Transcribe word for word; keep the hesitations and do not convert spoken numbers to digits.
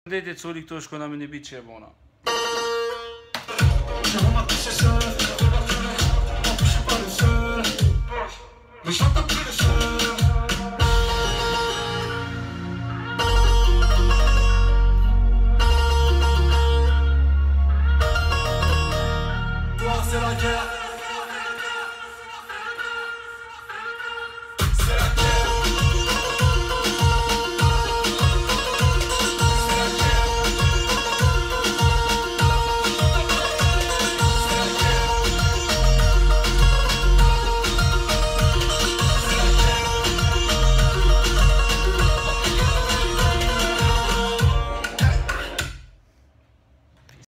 Dajte curi to što nam ne biće bona. Mais j'entends plus le seul.